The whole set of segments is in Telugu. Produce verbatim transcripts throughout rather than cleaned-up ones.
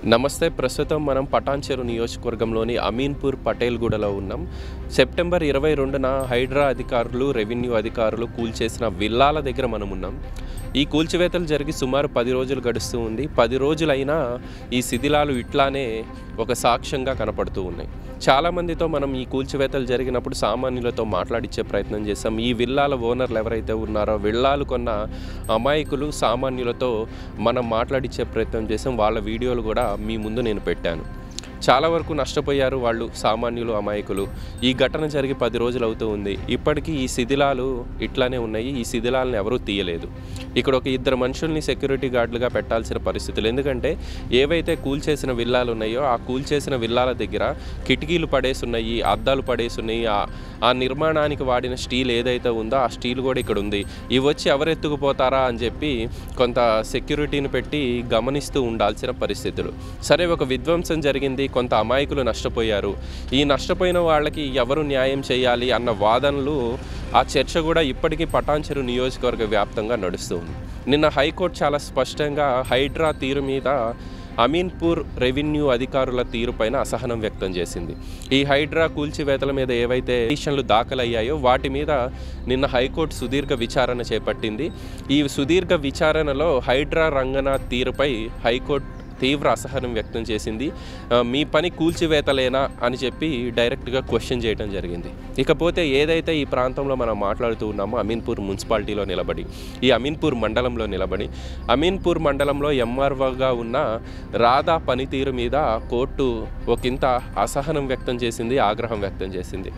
నమస్తే. ప్రస్తుతం మనం పటాన్చెరు నియోజకవర్గంలోని అమీన్పూర్ పటేల్గూడలో ఉన్నాం. సెప్టెంబర్ ఇరవై రెండున హైడ్రా అధికారులు, రెవెన్యూ అధికారులు కూల్చేసిన విల్లాల దగ్గర మనం ఉన్నాం. ఈ కూల్చివేతలు జరిగి సుమారు పది రోజులు గడుస్తూ ఉంది. పది రోజులైనా ఈ శిథిలాలు ఇట్లానే ఒక సాక్ష్యంగా కనపడుతూ ఉన్నాయి. చాలామందితో మనం ఈ కూల్చివేతలు జరిగినప్పుడు సామాన్యులతో మాట్లాడించే ప్రయత్నం చేస్తాం. ఈ విల్లాల ఓనర్లు ఎవరైతే ఉన్నారో, విల్లాలు కొన్న అమాయకులు సామాన్యులతో మనం మాట్లాడించే ప్రయత్నం చేసాం. వాళ్ళ వీడియోలు కూడా మీ ముందు నేను పెట్టాను. చాలా వరకు నష్టపోయారు వాళ్ళు, సామాన్యులు, అమాయకులు. ఈ ఘటన జరిగి పది రోజులు అవుతూ ఉంది. ఇప్పటికీ ఈ శిథిలాలు ఇట్లానే ఉన్నాయి. ఈ శిథిలాలను ఎవరూ తీయలేదు. ఇక్కడ ఒక ఇద్దరు మనుషుల్ని సెక్యూరిటీ గార్డులుగా పెట్టాల్సిన పరిస్థితులు. ఎందుకంటే ఏవైతే కూల్చేసిన విల్లాలు ఉన్నాయో ఆ కూల్చేసిన విల్లాల దగ్గర కిటికీలు పడేసి ఉన్నాయి, అద్దాలు పడేసి ఉన్నాయి. ఆ నిర్మాణానికి వాడిన స్టీల్ ఏదైతే ఉందో ఆ స్టీల్ కూడా ఇక్కడ ఉంది. ఇవి వచ్చి ఎవరు ఎత్తుకుపోతారా అని చెప్పి కొంత సెక్యూరిటీని పెట్టి గమనిస్తూ ఉండాల్సిన పరిస్థితులు. సరే, ఒక విధ్వంసం జరిగింది, కొంత అమాయకులు నష్టపోయారు. ఈ నష్టపోయిన వాళ్ళకి ఎవరు న్యాయం చేయాలి అన్న వాదనలు, ఆ చర్చ కూడా ఇప్పటికీ పటాన్చెరు నియోజకవర్గ వ్యాప్తంగా నడుస్తుంది. నిన్న హైకోర్టు చాలా స్పష్టంగా హైడ్రా తీరు మీద అమీన్పూర్ రెవెన్యూ అధికారుల తీరుపైన అసహనం వ్యక్తం చేసింది. ఈ హైడ్రా కూల్చివేతల మీద ఏవైతే పిటిషన్లు దాఖలయ్యాయో వాటి మీద నిన్న హైకోర్టు సుదీర్ఘ విచారణ చేపట్టింది. ఈ సుదీర్ఘ విచారణలో హైడ్రా రంగనాథ్ తీరుపై హైకోర్టు తీవ్ర అసహనం వ్యక్తం చేసింది. మీ పని కూల్చివేతలేనా అని చెప్పి డైరెక్ట్గా క్వశ్చన్ చేయడం జరిగింది. ఇకపోతే ఏదైతే ఈ ప్రాంతంలో మనం మాట్లాడుతూ ఉన్నామో, అమీన్పూర్ మున్సిపాలిటీలో నిలబడి, ఈ అమీన్పూర్ మండలంలో నిలబడి, అమీన్పూర్ మండలంలో ఎంఆర్ఓగా ఉన్న రాధా పనితీరు మీద కోర్టు ఒకంత అసహనం వ్యక్తం చేసింది, ఆగ్రహం వ్యక్తం చేసింది.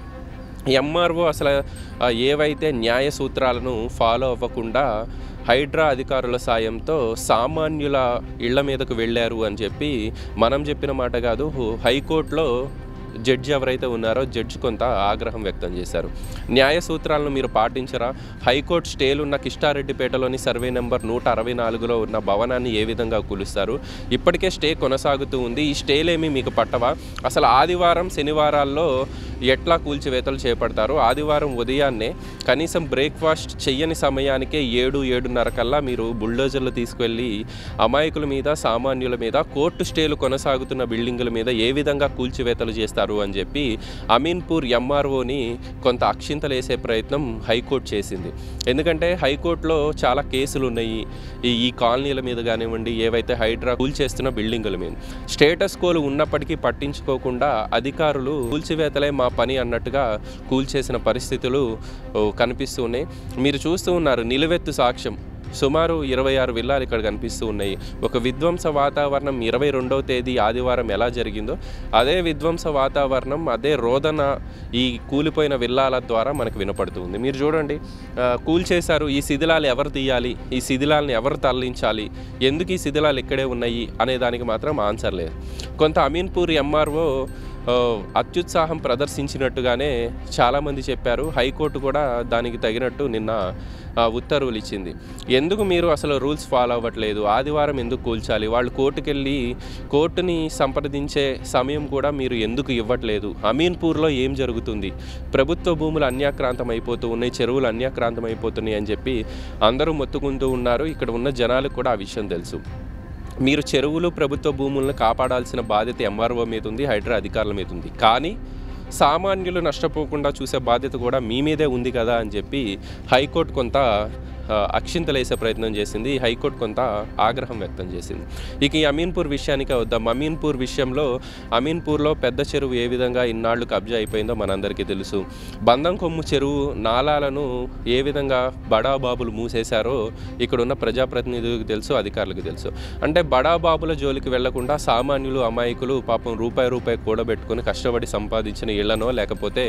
ఎంఆర్ఓ అసలు ఏవైతే న్యాయ సూత్రాలను ఫాలో అవ్వకుండా హైడ్రా అధికారుల సాయంతో సామాన్యుల ఇళ్ల మీదకు వెళ్ళారు అని చెప్పి మనం చెప్పిన మాట కాదు, హైకోర్టులో జడ్జి ఎవరైతే ఉన్నారో జడ్జి కొంత ఆగ్రహం వ్యక్తం చేశారు. న్యాయ సూత్రాలను మీరు పాటించరా? హైకోర్టు స్టేలు ఉన్న కిష్టారెడ్డిపేటలోని సర్వే నెంబర్ నూట అరవై నాలుగులో ఉన్న భవనాన్ని ఏ విధంగా కూలుస్తారు? ఇప్పటికే స్టే కొనసాగుతూ ఉంది. ఈ స్టేలేమి మీకు పట్టవా? అసలు ఆదివారం శనివారాల్లో ఎట్లా కూల్చివేతలు చేపడతారు? ఆదివారం ఉదయాన్నే కనీసం బ్రేక్ఫాస్ట్ చెయ్యని సమయానికే ఏడు ఏడున్నర కల్లా మీరు బుల్డోజర్లు తీసుకువెళ్ళి అమాయకుల మీద, సామాన్యుల మీద, కోర్టు స్టేలు కొనసాగుతున్న బిల్డింగుల మీద ఏ విధంగా కూల్చివేతలు చేస్తారు అని చెప్పి అమీన్పూర్ ఎంఆర్ఓని కొంత అక్షింతలేసే ప్రయత్నం హైకోర్టు చేసింది. ఎందుకంటే హైకోర్టులో చాలా కేసులు ఉన్నాయి ఈ కాలనీల మీద కానివ్వండి, ఏవైతే హైడ్రా కూల్చేస్తున్న బిల్డింగుల మీద. స్టేటస్ కోలు ఉన్నప్పటికీ పట్టించుకోకుండా అధికారులు కూల్చివేతలే మా పని అన్నట్టుగా కూల్చేసిన పరిస్థితులు కనిపిస్తూ ఉన్నాయి. మీరు చూస్తూ ఉన్నారు నిలువెత్తు సాక్ష్యం. సుమారు ఇరవై ఆరు విల్లాలు ఇక్కడ కనిపిస్తూ ఉన్నాయి. ఒక విధ్వంస వాతావరణం ఇరవై రెండవ తేదీ ఆదివారం ఎలా జరిగిందో అదే విధ్వంస వాతావరణం, అదే రోదన ఈ కూలిపోయిన విల్లాల ద్వారా మనకు వినపడుతుంది. మీరు చూడండి, కూల్చేశారు. ఈ శిథిలాలు ఎవరు తీయాలి? ఈ శిథిలాలను ఎవరు తరలించాలి? ఎందుకు ఈ శిథిలాలు ఇక్కడే ఉన్నాయి అనే దానికి మాత్రం ఆన్సర్ లేదు. కొంత అమీన్పూర్ ఎంఆర్ఓ అత్యుత్సాహం ప్రదర్శించినట్టుగానే చాలామంది చెప్పారు. హైకోర్టు కూడా దానికి తగినట్టు నిన్న ఉత్తర్వులు ఇచ్చింది. ఎందుకు మీరు అసలు రూల్స్ ఫాలో అవ్వట్లేదు? ఆదివారం ఎందుకు కూల్చాలి? వాళ్ళు కోర్టుకెళ్ళి కోర్టుని సంప్రదించే సమయం కూడా మీరు ఎందుకు ఇవ్వట్లేదు? అమీన్పూర్లో ఏం జరుగుతుంది? ప్రభుత్వ భూములు అన్యాక్రాంతం అయిపోతూ ఉన్నాయి, చెరువులు అన్యాక్రాంతం అయిపోతున్నాయి అని చెప్పి అందరూ మొత్తుకుంటూ ఉన్నారు. ఇక్కడ ఉన్న జనాలకు కూడా ఆ విషయం తెలుసు. మీరు చెరువులు, ప్రభుత్వ భూములను కాపాడాల్సిన బాధ్యత ఎంఆర్ఓ మీద ఉంది, హైడ్రా అధికారుల మీద ఉంది. కానీ సామాన్యులు నష్టపోకుండా చూసే బాధ్యత కూడా మీ మీదే ఉంది కదా అని చెప్పి హైకోర్టు కొంత అక్షింతలేసే ప్రయత్నం చేసింది. హైకోర్టు కొంత ఆగ్రహం వ్యక్తం చేసింది. ఇక ఈ అమీన్పూర్ విషయానికి వద్దాం. అమీన్పూర్ విషయంలో అమీన్పూర్లో పెద్ద చెరువు ఏ విధంగా ఇన్నాళ్ళు కబ్జా అయిపోయిందో మనందరికీ తెలుసు. బంధం కొమ్ము చెరువు నాలాలను ఏ విధంగా బడాబాబులు మూసేశారో ఇక్కడ ఉన్న ప్రజాప్రతినిధులకు తెలుసు, అధికారులకు తెలుసు. అంటే బడాబాబుల జోలికి వెళ్లకుండా సామాన్యులు, అమాయకులు పాపం రూపాయి రూపాయి కూడబెట్టుకుని కష్టపడి సంపాదించిన ఇళ్లనో, లేకపోతే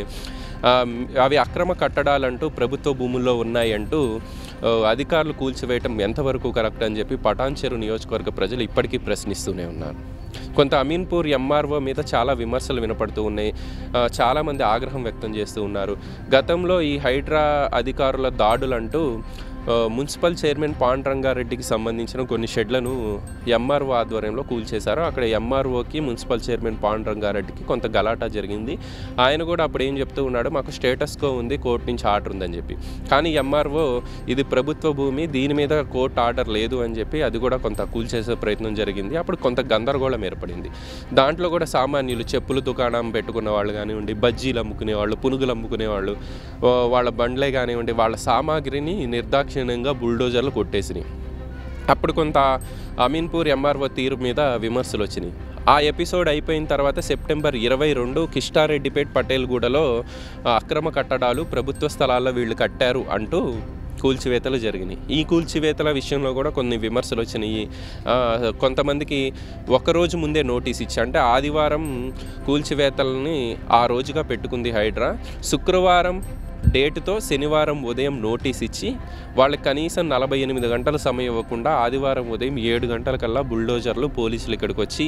అవి అక్రమ కట్టడాలంటూ ప్రభుత్వ భూముల్లో ఉన్నాయంటూ అధికారులు కూల్చివేయటం ఎంతవరకు కరెక్ట్ అని చెప్పి పటాన్చెరు నియోజకవర్గ ప్రజలు ఇప్పటికీ ప్రశ్నిస్తూనే ఉన్నారు. కొంత అమీన్పూర్ ఎంఆర్ఓ మీద చాలా విమర్శలు వినపడుతూ ఉన్నాయి. చాలామంది ఆగ్రహం వ్యక్తం చేస్తూ ఉన్నారు. గతంలో ఈ హైడ్రా అధికారుల దాడులంటూ మున్సిపల్ చైర్మన్ పాండురంగారెడ్డికి సంబంధించిన కొన్ని షెడ్లను ఎంఆర్ఓ ఆధ్వర్యంలో కూల్చేశారు. అక్కడ ఎంఆర్ఓకి మున్సిపల్ చైర్మన్ పాండురంగారెడ్డికి కొంత గలాటా జరిగింది. ఆయన కూడా అప్పుడు ఏం చెప్తూ ఉన్నాడు, మాకు స్టేటస్కో ఉంది, కోర్టు నుంచి ఆర్డర్ ఉందని చెప్పి. కానీ ఎంఆర్ఓ ఇది ప్రభుత్వ భూమి, దీని మీద కోర్టు ఆర్డర్ లేదు అని చెప్పి అది కూడా కొంత కూల్చేసే ప్రయత్నం జరిగింది. అప్పుడు కొంత గందరగోళం ఏర్పడింది. దాంట్లో కూడా సామాన్యులు చెప్పులు దుకాణం పెట్టుకున్న వాళ్ళు కానివ్వండి, బజ్జీలు అమ్ముకునేవాళ్ళు, పునుగులు అమ్ముకునేవాళ్ళు, వాళ్ళ బండ్లే కానివ్వండి, వాళ్ళ సామాగ్రిని నిర్దాక్షిణ్యంగా బుల్డోజర్లు కొట్టేసినాయి. అప్పుడు కొంత అమీన్పూర్ ఎంఆర్ఓ తీరు మీద విమర్శలు వచ్చినాయి. ఆ ఎపిసోడ్ అయిపోయిన తర్వాత సెప్టెంబర్ ఇరవై రెండు కిష్టారెడ్డిపేట్ పటేల్గూడలో అక్రమ కట్టడాలు ప్రభుత్వ స్థలాల్లో వీళ్ళు కట్టారు అంటూ కూల్చివేతలు జరిగినాయి. ఈ కూల్చివేతల విషయంలో కూడా కొన్ని విమర్శలు వచ్చినాయి. కొంతమందికి ఒకరోజు ముందే నోటీస్ ఇచ్చి, అంటే ఆదివారం కూల్చివేతలని ఆ రోజుగా పెట్టుకుంది హైడ్రా, శుక్రవారం డేటుతో శనివారం ఉదయం నోటీస్ ఇచ్చి వాళ్ళకి కనీసం నలభై ఎనిమిది గంటల సమయం ఇవ్వకుండా ఆదివారం ఉదయం ఏడు గంటలకల్లా బుల్డోజర్లు పోలీసులు ఇక్కడికి వచ్చి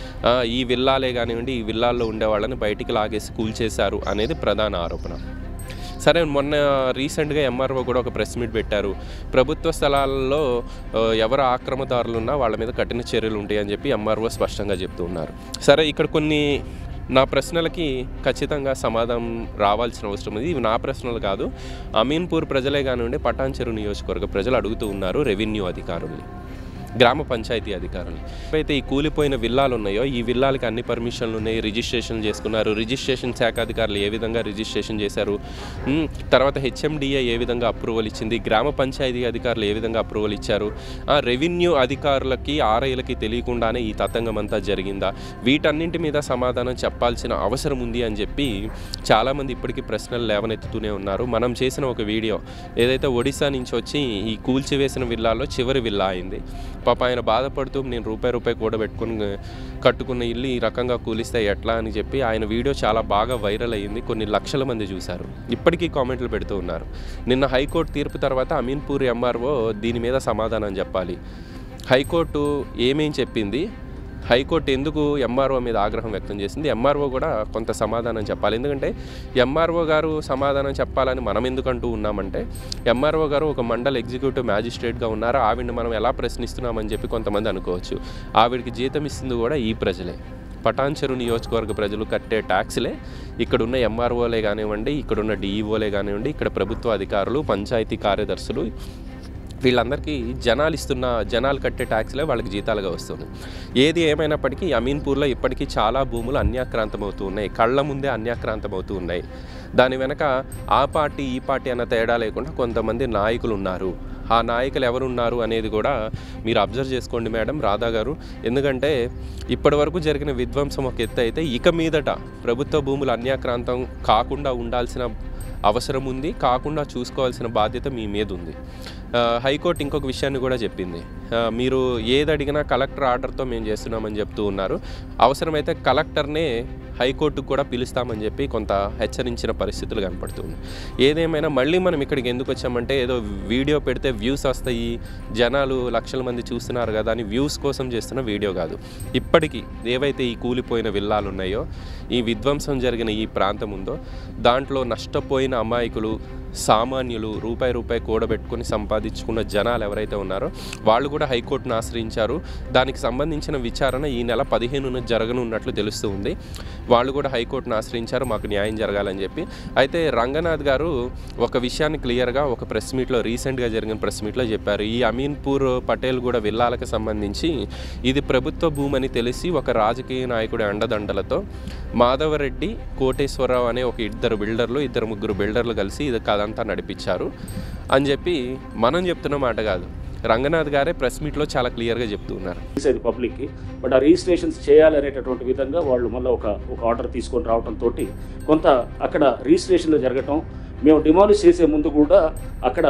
ఈ విల్లాలే కానివ్వండి, ఈ విల్లాల్లో ఉండే వాళ్ళని బయటికి లాగేసి కూల్చేశారు అనేది ప్రధాన ఆరోపణ. సరే, మొన్న రీసెంట్గా ఎంఆర్ఓ కూడా ఒక ప్రెస్ మీట్ పెట్టారు. ప్రభుత్వ స్థలాల్లో ఎవరు ఆక్రమదారులున్నా వాళ్ళ మీద కఠిన చర్యలు ఉంటాయని చెప్పి ఎంఆర్ఓ స్పష్టంగా చెప్తూ ఉన్నారు. సరే, ఇక్కడ కొన్ని నా ప్రశ్నలకి ఖచ్చితంగా సమాధానం రావాల్సిన అవసరం ఉంది. ఇవి నా ప్రశ్నలు కాదు, అమీన్పూర్ ప్రజలే కానివ్వండి, పటాన్చెరు నియోజకవర్గ ప్రజలు అడుగుతూ ఉన్నారు రెవెన్యూ అధికారుల్ని, గ్రామ పంచాయతీ అధికారులు. అయితే ఈ కూలిపోయిన విల్లాలు ఉన్నాయో, ఈ విల్లాలకి అన్ని పర్మిషన్లు ఉన్నాయి, రిజిస్ట్రేషన్ చేసుకున్నారు. రిజిస్ట్రేషన్ శాఖ అధికారులు ఏ విధంగా రిజిస్ట్రేషన్ చేశారు, తర్వాత హెచ్ఎండిఏ ఏ విధంగా అప్రూవల్ ఇచ్చింది, గ్రామ పంచాయతీ అధికారులు ఏ విధంగా అప్రూవల్ ఇచ్చారు, రెవెన్యూ అధికారులకి ఆర్ఐలకి తెలియకుండానే ఈ తతంగం అంతా జరిగిందా, వీటన్నింటి మీద సమాధానం చెప్పాల్సిన అవసరం ఉంది అని చెప్పి చాలామంది ఇప్పటికీ ప్రశ్నలు లేవనెత్తుతూనే ఉన్నారు. మనం చేసిన ఒక వీడియో ఏదైతే ఒడిశా నుంచి వచ్చి ఈ కూల్చివేసిన విల్లాల్లో చివరి విల్లా అయింది. పాప ఆయన బాధపడుతూ నేను రూపాయి రూపాయి కూడబెట్టుకుని కట్టుకున్న ఇల్లు ఈ రకంగా కూలిస్తే ఎట్లా అని చెప్పి ఆయన వీడియో చాలా బాగా వైరల్ అయ్యింది. కొన్ని లక్షల మంది చూశారు. ఇప్పటికీ కామెంట్లు పెడుతూ ఉన్నారు. నిన్న హైకోర్టు తీర్పు తర్వాత అమీన్పూర్ ఎంఆర్ఓ దీని మీద సమాధానం చెప్పాలి. హైకోర్టు ఏమేం చెప్పింది, హైకోర్టు ఎందుకు ఎంఆర్ఓ మీద ఆగ్రహం వ్యక్తం చేసింది, ఎంఆర్ఓ కూడా కొంత సమాధానం చెప్పాలి. ఎందుకంటే ఎంఆర్ఓ గారు సమాధానం చెప్పాలని మనం ఎందుకంటూ ఉన్నామంటే, ఎంఆర్ఓ గారు ఒక మండల్ ఎగ్జిక్యూటివ్ మ్యాజిస్ట్రేట్గా ఉన్నారు, ఆవిడని మనం ఎలా ప్రశ్నిస్తున్నామని చెప్పి కొంతమంది అనుకోవచ్చు. ఆవిడికి జీతం ఇస్తుంది కూడా ఈ ప్రజలే, పటాన్చెరు నియోజకవర్గ ప్రజలు కట్టే ట్యాక్స్లే ఇక్కడున్న ఎంఆర్ఓలే కానివ్వండి, ఇక్కడున్న డిఈఓలే కానివ్వండి, ఇక్కడ ప్రభుత్వ అధికారులు, పంచాయతీ కార్యదర్శులు, వీళ్ళందరికీ జనాలు ఇస్తున్న జనాలు కట్టే ట్యాక్స్లే వాళ్ళకి జీతాలుగా వస్తుంది. ఏది ఏమైనప్పటికీ అమీన్పూర్లో ఇప్పటికీ చాలా భూములు అన్యాక్రాంతం అవుతూ ఉన్నాయి, కళ్ళ ముందే అన్యాక్రాంతం అవుతూ ఉన్నాయి. దాని వెనక ఆ పార్టీ ఈ పార్టీ అన్న తేడా లేకుండా కొంతమంది నాయకులు ఉన్నారు. ఆ నాయకులు ఎవరున్నారు అనేది కూడా మీరు అబ్జర్వ్ చేసుకోండి మేడం, రాధా గారు. ఎందుకంటే ఇప్పటి వరకు జరిగిన విధ్వంసం ఒక ఎత్తు అయితే, ఇక మీదట ప్రభుత్వ భూములు అన్యాక్రాంతం కాకుండా ఉండాల్సిన అవసరం ఉంది, కాకుండా చూసుకోవాల్సిన బాధ్యత మీ మీద ఉంది. హైకోర్టు ఇంకొక విషయాన్ని కూడా చెప్పింది, మీరు ఏది అడిగినా కలెక్టర్ ఆర్డర్తో మేము చేస్తున్నామని చెప్తూ ఉన్నారు. అవసరమైతే కలెక్టర్నే హైకోర్టుకు కూడా పిలుస్తామని చెప్పి కొంత హెచ్చరించిన పరిస్థితులు కనపడుతుంది. ఏదేమైనా మళ్ళీ మనం ఇక్కడికి ఎందుకు వచ్చామంటే, ఏదో వీడియో పెడితే వ్యూస్ వస్తాయి, జనాలు లక్షల మంది చూస్తున్నారు కదా అని వ్యూస్ కోసం చేస్తున్న వీడియో కాదు. ఇప్పటికీ ఏవైతే ఈ కూలిపోయిన విల్లాలు ఉన్నాయో, ఈ విధ్వంసం జరిగిన ఈ ప్రాంతం ఉందో, దాంట్లో నష్టపోయిన అమాయకులు, సామాన్యులు, రూపాయి రూపాయి కూడబెట్టుకుని సంపాదించుకున్న జనాలు ఎవరైతే ఉన్నారో వాళ్ళు కూడా హైకోర్టును ఆశ్రయించారు. దానికి సంబంధించిన విచారణ ఈ నెల పదిహేనున జరగనున్నట్లు తెలుస్తూ ఉంది. వాళ్ళు కూడా హైకోర్టును ఆశ్రయించారు, మాకు న్యాయం జరగాలని చెప్పి. అయితే రంగనాథ్ గారు ఒక విషయాన్ని క్లియర్గా ఒక ప్రెస్ మీట్లో, రీసెంట్గా జరిగిన ప్రెస్ మీట్లో చెప్పారు. ఈ అమీన్పూర్ పటేల్గూడ విల్లాలకు సంబంధించి ఇది ప్రభుత్వ భూమని తెలిసి ఒక రాజకీయ నాయకుడి అండదండలతో మాధవరెడ్డి, కోటేశ్వరరావు అనే ఒక ఇద్దరు బిల్డర్లు, ఇద్దరు ముగ్గురు బిల్డర్లు కలిసి ఇది అదంతా నడిపించారు అని చెప్పి మనం చెప్తున్న మాట కాదు, రంగనాథ్ గారే ప్రెస్ మీట్లో చాలా క్లియర్గా చెప్తూ ఉన్నారు. పబ్లిక్కి బట్ ఆ రిజిస్ట్రేషన్స్ చేయాలనేటటువంటి విధంగా వాళ్ళు మళ్ళీ ఒక ఒక ఆర్డర్ తీసుకొని రావడంతో కొంత అక్కడ రిజిస్ట్రేషన్లు జరగటం, మేము డిమాలిష్ చేసే ముందు కూడా అక్కడ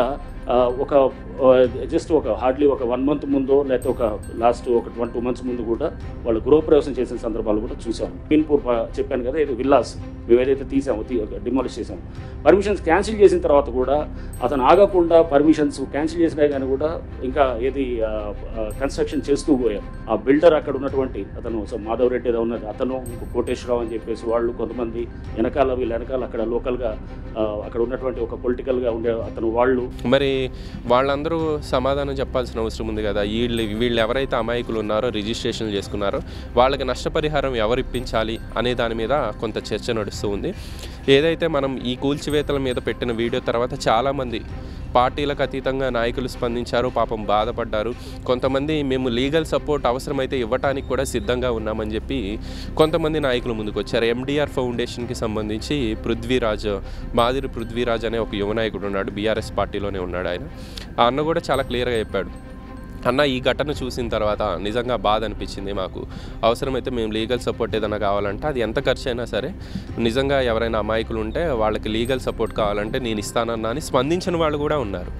ఒక జస్ట్ ఒక హార్డ్లీ ఒక వన్ మంత్ ముందో లేకపోతే ఒక లాస్ట్ ఒక వన్ టూ మంత్స్ ముందు కూడా వాళ్ళు గృహప్రవేశం చేసిన సందర్భాలు కూడా చూసాము. అమీన్పూర్ చెప్పాను కదా, ఇది విల్లాస్ మేము ఏదైతే తీసామో డిమాలిష్ చేసాము, పర్మిషన్స్ క్యాన్సిల్ చేసిన తర్వాత కూడా అతను ఆగకుండా పర్మిషన్స్ క్యాన్సిల్ చేసినా కానీ కూడా ఇంకా ఏది కన్స్ట్రక్షన్ చేస్తూ పోయారు. ఆ బిల్డర్ అక్కడ ఉన్నటువంటి అతను మాధవ్ రెడ్డి ఏదో ఉన్నది, అతను కోటేశ్వరరావు అని చెప్పేసి వాళ్ళు కొంతమంది వెనకాల వీళ్ళ వెనకాల అక్కడ లోకల్గా అక్కడ ఉన్నటువంటి ఒక పొలిటికల్గా ఉండే అతను వాళ్ళు. మరి వాళ్ళందరూ సమాధానం చెప్పాల్సిన అవసరం ఉంది కదా. వీళ్ళు వీళ్ళు ఎవరైతే అమాయకులు ఉన్నారో రిజిస్ట్రేషన్లు చేసుకున్నారో వాళ్ళకి నష్టపరిహారం ఎవరు ఇప్పించాలి అనే దాని మీద కొంత చర్చ నడుస్తూ ఉంది. ఏదైతే మనం ఈ కూల్చివేతల మీద పెట్టిన వీడియో తర్వాత చాలామంది పార్టీలకు అతీతంగా నాయకులు స్పందించారు, పాపం బాధపడ్డారు. కొంతమంది మేము లీగల్ సపోర్ట్ అవసరమైతే ఇవ్వటానికి కూడా సిద్ధంగా ఉన్నామని చెప్పి కొంతమంది నాయకులు ముందుకు వచ్చారు. ఎండిఆర్ ఫౌండేషన్కి సంబంధించి పృథ్వీరాజ్, మాదిరి పృథ్వీరాజ్ అనే ఒక యువ నాయకుడు ఉన్నాడు, బీఆర్ఎస్ పార్టీలోనే ఉన్నాడు ఆయన. ఆ అన్న కూడా చాలా క్లియర్గా చెప్పాడు, అన్న ఈ ఘటన చూసిన తర్వాత నిజంగా బాధ అనిపించింది మాకు, అవసరమైతే మేము లీగల్ సపోర్ట్ ఏదైనా కావాలంటే అది ఎంత ఖర్చు అయినా సరే, నిజంగా ఎవరైనా అమాయకులు ఉంటే వాళ్ళకి లీగల్ సపోర్ట్ కావాలంటే నేను ఇస్తానన్నా అని స్పందించిన వాళ్ళు కూడా ఉన్నారు.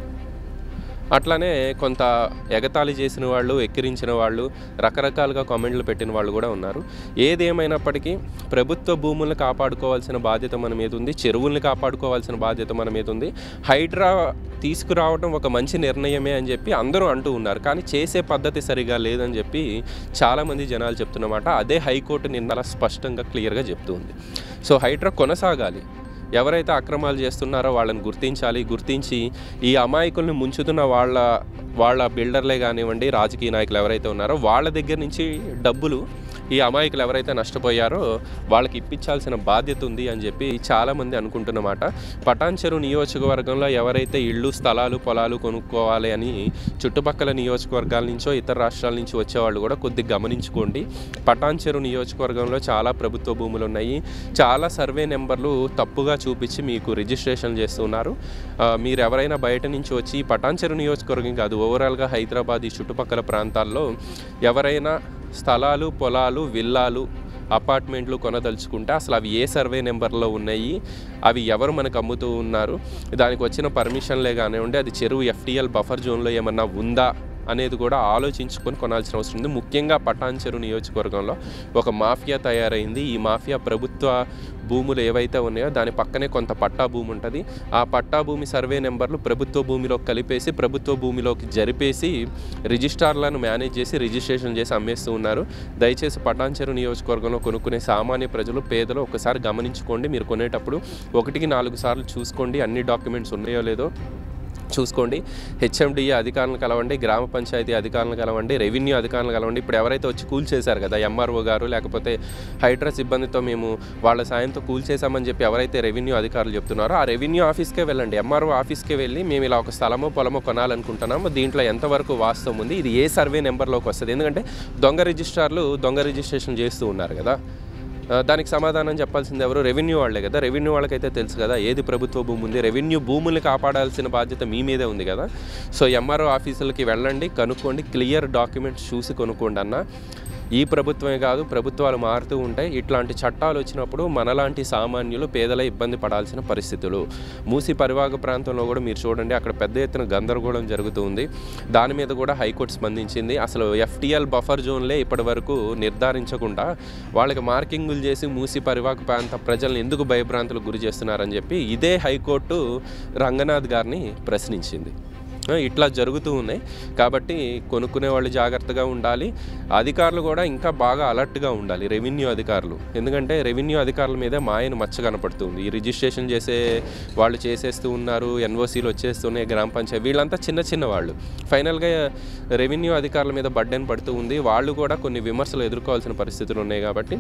అట్లానే కొంత ఎగతాళి చేసిన వాళ్ళు, ఎక్కిరించిన వాళ్ళు, రకరకాలుగా కామెంట్లు పెట్టిన వాళ్ళు కూడా ఉన్నారు. ఏది ఏమైనప్పటికీ ప్రభుత్వ భూములను కాపాడుకోవాల్సిన బాధ్యత మన మీద ఉంది, చెరువుల్ని కాపాడుకోవాల్సిన బాధ్యత మన మీద ఉంది. హైడ్రా తీసుకురావడం ఒక మంచి నిర్ణయమే అని చెప్పి అందరూ అంటూ ఉన్నారు, కానీ చేసే పద్ధతి సరిగా లేదని చెప్పి చాలామంది జనాలు చెప్తున్నమాట. అదే హైకోర్టు నిన్న స్పష్టంగా క్లియర్గా చెప్తూ ఉంది. సో హైడ్రా కొనసాగాలి, ఎవరైతే అక్రమాలు చేస్తున్నారో వాళ్ళని గుర్తించాలి, గుర్తించి ఈ అమాయకుల్ని ముంచుతున్న వాళ్ళ వాళ్ళ బిల్డర్లే కానివ్వండి, రాజకీయ నాయకులు ఎవరైతే ఉన్నారో వాళ్ళ దగ్గర నుంచి డబ్బులు ఈ అమాయకులు ఎవరైతే నష్టపోయారో వాళ్ళకి ఇప్పించాల్సిన బాధ్యత ఉంది అని చెప్పి చాలామంది అనుకుంటున్నమాట. పటాన్చెరు నియోజకవర్గంలో ఎవరైతే ఇళ్ళు, స్థలాలు, పొలాలు కొనుక్కోవాలి అని చుట్టుపక్కల నియోజకవర్గాల నుంచో ఇతర రాష్ట్రాల నుంచి వచ్చేవాళ్ళు కూడా కొద్దిగా గమనించుకోండి. పటాన్చెరు నియోజకవర్గంలో చాలా ప్రభుత్వ భూములు ఉన్నాయి, చాలా సర్వే నెంబర్లు తప్పుగా చూపించి మీకు రిజిస్ట్రేషన్ చేస్తున్నారు. మీరు ఎవరైనా బయట నుంచి వచ్చి పటాన్చెరు నియోజకవర్గం కాదు, ఓవరాల్గా హైదరాబాద్ ఈ చుట్టుపక్కల ప్రాంతాల్లో ఎవరైనా స్థలాలు, పొలాలు, విల్లాలు, అపార్ట్మెంట్లు కొనదలుచుకుంటే అసలు అవి ఏ సర్వే నెంబర్లో ఉన్నాయి, అవి ఎవరు మనకు అమ్ముతూ ఉన్నారు, దానికి వచ్చిన పర్మిషన్లే కానివ్వండి, అది చెరువు ఎఫ్టీఎల్ బఫర్ జోన్లో ఏమన్నా ఉందా అనేది కూడా ఆలోచించుకొని కొనాల్సిన అవసరం ఉంది. ముఖ్యంగా పటాన్చెరు నియోజకవర్గంలో ఒక మాఫియా తయారైంది. ఈ మాఫియా ప్రభుత్వ భూములు ఏవైతే ఉన్నాయో దాని పక్కనే కొంత పట్టా భూమి ఉంటుంది. ఆ పట్టా భూమి సర్వే నెంబర్లు ప్రభుత్వ భూమిలోకి కలిపేసి ప్రభుత్వ భూమిలోకి జరిపేసి రిజిస్ట్రార్లను మేనేజ్ చేసి రిజిస్ట్రేషన్ చేసి అమ్మేస్తూ ఉన్నారు. దయచేసి పటాన్చెరు నియోజకవర్గంలో కొనుక్కునే సామాన్య ప్రజలు, పేదలు ఒకసారి గమనించుకోండి. మీరు కొనేటప్పుడు ఒకటికి నాలుగు సార్లు చూసుకోండి, అన్ని డాక్యుమెంట్స్ ఉన్నాయో లేదో చూసుకోండి. హెచ్ఎండిఏ అధికారులను కలవండి, గ్రామ పంచాయతీ అధికారులను కలవండి, రెవెన్యూ అధికారులను కలవండి. ఇప్పుడు ఎవరైతే వచ్చి కూల్ చేశారు కదా ఎంఆర్ఓ గారు, లేకపోతే హైడ్రా సిబ్బందితో మేము వాళ్ళ సాయంతో కూల్ చేశామని చెప్పి ఎవరైతే రెవెన్యూ అధికారులు చెప్తున్నారో ఆ రెవెన్యూ ఆఫీస్కే వెళ్ళండి, ఎంఆర్ఓ ఆఫీస్కే వెళ్ళి మేము ఇలా ఒక స్థలమో పొలమో కొనాలనుకుంటున్నాము, దీంట్లో ఎంతవరకు వాస్తవం ఉంది, ఇది ఏ సర్వే నెంబర్లోకి వస్తుంది. ఎందుకంటే దొంగ రిజిస్ట్రార్లు దొంగ రిజిస్ట్రేషన్ చేస్తూ ఉన్నారు కదా, దానికి సమాధానం చెప్పాల్సింది ఎవరు? రెవెన్యూ వాళ్ళే కదా. రెవెన్యూ వాళ్ళకైతే తెలుసు కదా ఏది ప్రభుత్వ భూమి ఉంది. రెవెన్యూ భూముల్ని కాపాడాల్సిన బాధ్యత మీ మీదే ఉంది కదా. సో ఎంఆర్ఓ ఆఫీసులకి వెళ్ళండి, కనుక్కోండి, క్లియర్ డాక్యుమెంట్స్ చూసి కొనుక్కోండి అన్న. ఈ ప్రభుత్వమే కాదు, ప్రభుత్వాలు మారుతూ ఉంటాయి. ఇట్లాంటి చట్టాలు వచ్చినప్పుడు మనలాంటి సామాన్యులు, పేదల ఇబ్బంది పడాల్సిన పరిస్థితులు. మూసి పరివాహక ప్రాంతంలో కూడా మీరు చూడండి, అక్కడ పెద్ద ఎత్తున గందరగోళం జరుగుతుంది. దాని మీద కూడా హైకోర్టు స్పందించింది. అసలు ఎఫ్టీఎల్ బఫర్ జోన్లే ఇప్పటి వరకు నిర్ధారించకుండా వాళ్ళకి మార్కింగులు చేసి మూసి పరివాహక ప్రాంత ప్రజలను ఎందుకు భయభ్రాంతులకు గురి చేస్తున్నారని చెప్పి ఇదే హైకోర్టు రంగనాథ్ గారిని ప్రశ్నించింది. ఇట్లా జరుగుతూ ఉన్నాయి కాబట్టి కొనుక్కునే వాళ్ళు జాగ్రత్తగా ఉండాలి. అధికారులు కూడా ఇంకా బాగా అలర్ట్గా ఉండాలి, రెవెన్యూ అధికారులు. ఎందుకంటే రెవెన్యూ అధికారుల మీద మాయను మచ్చ కనపడుతుంది. ఈ రిజిస్ట్రేషన్ చేసే వాళ్ళు చేసేస్తూ ఉన్నారు, ఎన్ఓసీలు వచ్చేస్తున్నాయి, గ్రామ పంచాయతీ, వీళ్ళంతా చిన్న చిన్న వాళ్ళు. ఫైనల్గా రెవెన్యూ అధికారుల మీద బర్డెన్ పడుతూ ఉంది. వాళ్ళు కూడా కొన్ని విమర్శలు ఎదుర్కోవాల్సిన పరిస్థితులు ఉన్నాయి. కాబట్టి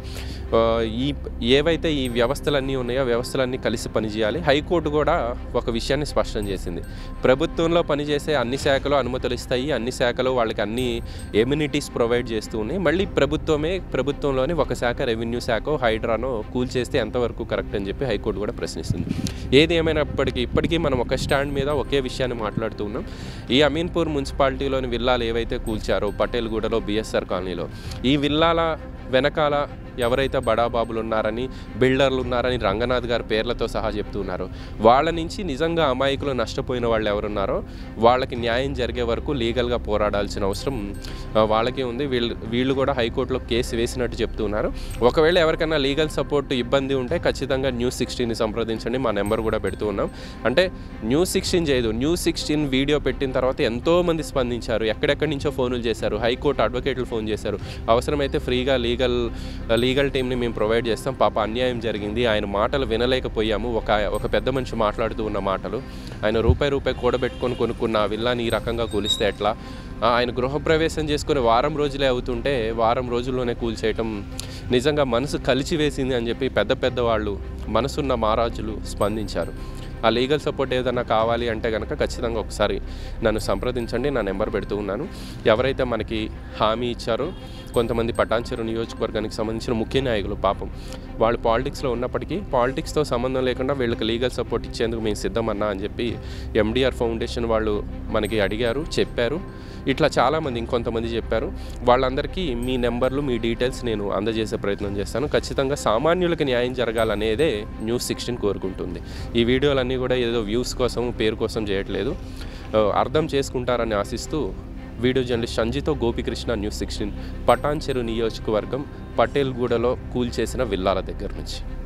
ఈ ఏవైతే ఈ వ్యవస్థలన్నీ ఉన్నాయో వ్యవస్థలన్నీ కలిసి పనిచేయాలి. హైకోర్టు కూడా ఒక విషయాన్ని స్పష్టం చేసింది, ప్రభుత్వంలో పనిచేసే అన్ని శాఖలు అనుమతులు ఇస్తాయి, అన్ని శాఖలు వాళ్ళకి అన్ని ఎమ్యూనిటీస్ ప్రొవైడ్ చేస్తూ ఉన్నాయి. మళ్ళీ ప్రభుత్వమే ప్రభుత్వంలోని ఒక శాఖ రెవెన్యూ శాఖ హైడ్రానో కూల్ చేస్తే ఎంతవరకు కరెక్ట్ అని చెప్పి హైకోర్టు కూడా ప్రశ్నిస్తుంది. ఏది ఏమైనప్పటికీ ఇప్పటికీ మనం ఒక స్టాండ్ మీద ఒకే విషయాన్ని మాట్లాడుతూ ఉన్నాం. ఈ అమీన్పూర్ మున్సిపాలిటీలోని విల్లాలు ఏవైతే కూల్చారో పటేల్గూడలో బిఎస్ఆర్ కాలనీలో, ఈ విల్లాల వెనకాల ఎవరైతే బడాబాబులు ఉన్నారని, బిల్డర్లు ఉన్నారని రంగనాథ్ గారి పేర్లతో సహా చెప్తున్నారు, వాళ్ళ నుంచి నిజంగా అమాయకులు నష్టపోయిన వాళ్ళు ఎవరున్నారో వాళ్ళకి న్యాయం జరిగే వరకు లీగల్గా పోరాడాల్సిన అవసరం వాళ్ళకే ఉంది. వీళ్ళు వీళ్ళు కూడా హైకోర్టులో కేసు వేసినట్టు చెప్తున్నారు. ఒకవేళ ఎవరికైనా లీగల్ సపోర్ట్ ఇబ్బంది ఉంటే ఖచ్చితంగా న్యూస్ సిక్స్టీన్ని సంప్రదించండి, మా నెంబర్ కూడా పెడుతూ ఉన్నాం. అంటే న్యూస్ సిక్స్టీన్ చేయదు, న్యూస్ సిక్స్టీన్ వీడియో పెట్టిన తర్వాత ఎంతోమంది స్పందించారు, ఎక్కడెక్కడి నుంచో ఫోన్లు చేశారు, హైకోర్టు అడ్వకేట్లు ఫోన్ చేశారు, అవసరమైతే ఫ్రీగా లీగల్ లీగల్ టీమ్ని మేము ప్రొవైడ్ చేస్తాం, పాప అన్యాయం జరిగింది, ఆయన మాటలు వినలేకపోయాము, ఒక ఒక పెద్ద మనిషి మాట్లాడుతూ ఉన్న మాటలు, ఆయన రూపాయి రూపాయి కూడబెట్టుకొని కొనుక్కున్న ఆ విల్లాని ఈ రకంగా కూలిస్తే ఎట్లా, ఆయన గృహప్రవేశం చేసుకుని వారం రోజులే అవుతుంటే వారం రోజుల్లోనే కూల్చేయటం నిజంగా మనసు కలిచివేసింది అని చెప్పి పెద్ద పెద్ద వాళ్ళు, మనసున్న మహారాజులు స్పందించారు. ఆ లీగల్ సపోర్ట్ ఏదైనా కావాలి అంటే కనుక ఖచ్చితంగా ఒకసారి నన్ను సంప్రదించండి, నా నెంబర్ పెడుతూ ఉన్నాను. ఎవరైతే మనకి హామీ ఇచ్చారో కొంతమంది పటాన్చెరు నియోజకవర్గానికి సంబంధించిన ముఖ్య నాయకులు, పాపం వాళ్ళు పాలిటిక్స్లో ఉన్నప్పటికీ పాలిటిక్స్తో సంబంధం లేకుండా వీళ్ళకి లీగల్ సపోర్ట్ ఇచ్చేందుకు మేము సిద్ధమన్నా అని చెప్పి ఎండిఆర్ ఫౌండేషన్ వాళ్ళు మనకి అడిగారు, చెప్పారు. ఇట్లా చాలామంది ఇంకొంతమంది చెప్పారు. వాళ్ళందరికీ మీ నెంబర్లు, మీ డీటెయిల్స్ నేను అందజేసే ప్రయత్నం చేస్తాను. ఖచ్చితంగా సామాన్యులకి న్యాయం జరగాలనేదే న్యూస్ సిక్స్టీన్ కోరుకుంటుంది. ఈ వీడియోలన్నీ కూడా ఏదో వ్యూస్ కోసం, పేరు కోసం చేయట్లేదు, అర్థం చేసుకుంటారని ఆశిస్తూ వీడియో జర్నలిస్ట్ సంజితో గోపికృష్ణ, న్యూస్ సిక్స్టీన్, పటాన్చెరు నియోజకవర్గం పటేల్గూడలో కూల్చేసిన విల్లాల దగ్గర నుంచి.